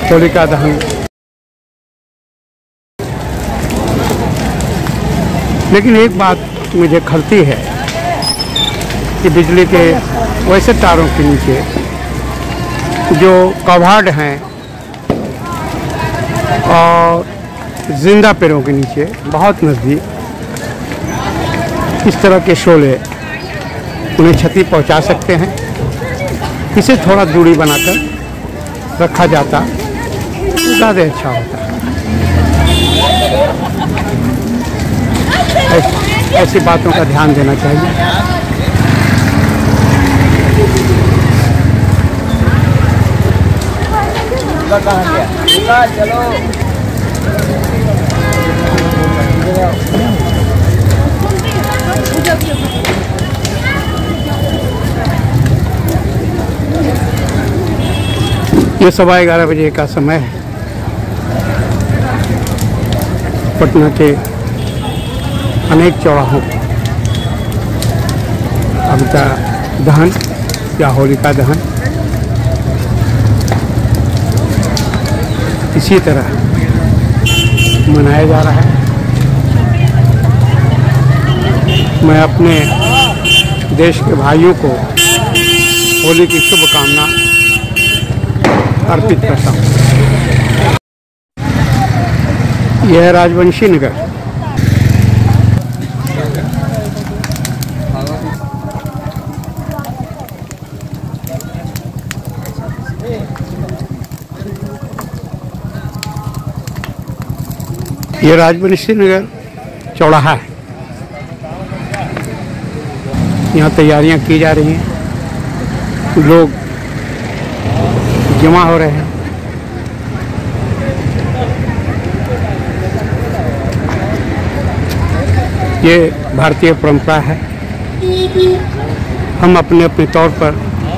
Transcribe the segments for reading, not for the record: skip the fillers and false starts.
होलिका दहन। लेकिन एक बात मुझे खलती है कि बिजली के वैसे तारों के नीचे जो कवाड़ हैं और जिंदा पेड़ों के नीचे बहुत नज़दीक इस तरह के शोले उन्हें क्षति पहुंचा सकते हैं। इसे थोड़ा दूरी बनाकर रखा जाता तो ज़्यादा अच्छा होता। ऐसी बातों का ध्यान देना चाहिए। चलो ये 11:15 बजे का समय है। पटना के अनेक चौराहों होलिका दहन या होलिका दहन इसी तरह मनाया जा रहा है। मैं अपने देश के भाइयों को होली की शुभकामना अर्पित करता हूँ। यह राजवंशी नगर ये राजवंशी नगर चौराहा है। यहाँ तैयारियां की जा रही हैं, लोग जमा हो रहे हैं। ये भारतीय परंपरा है। हम अपने अपने तौर पर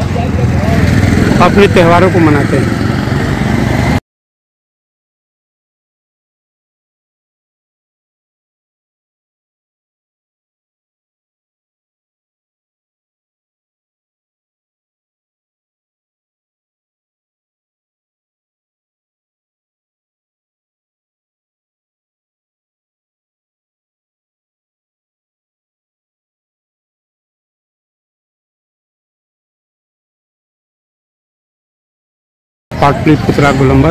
अपने त्योहारों को मनाते हैं। पाटलिपुत्रा गोलंबर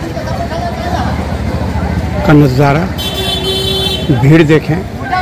का नज़ारा, भीड़ देखें।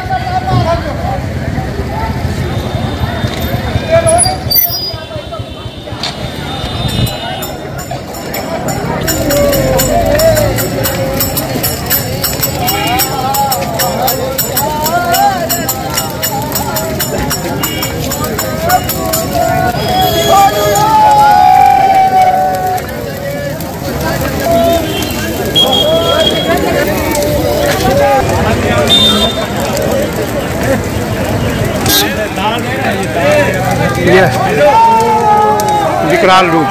विकराल रूप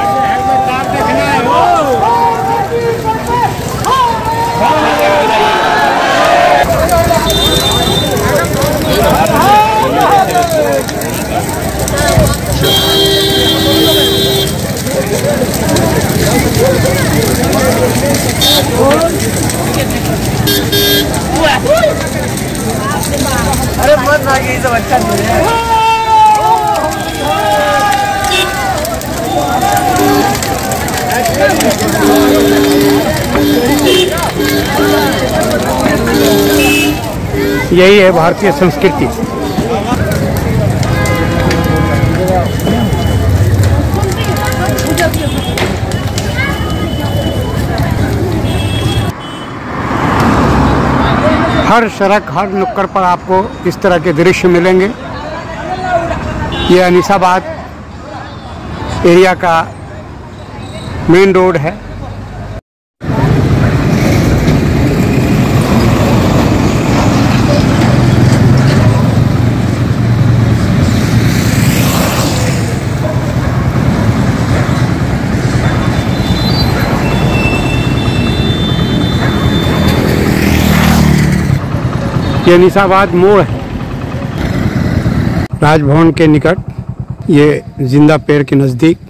अरे मत भागी, ये सब अच्छा नहीं है। यही है भारतीय संस्कृति। हर सड़क, हर नुक्कड़ पर आपको इस तरह के दृश्य मिलेंगे। ये अनीसाबाद एरिया का मेन रोड है। ये अनीसाबाद मोड़ है, राजभवन के निकट, ये जिंदा पेड़ के नज़दीक।